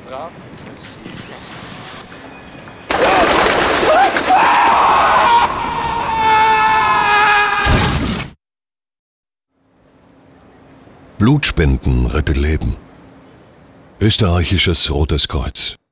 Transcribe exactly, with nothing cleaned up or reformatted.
dran. Sicher. Blutspenden rettet Leben. Österreichisches Rotes Kreuz.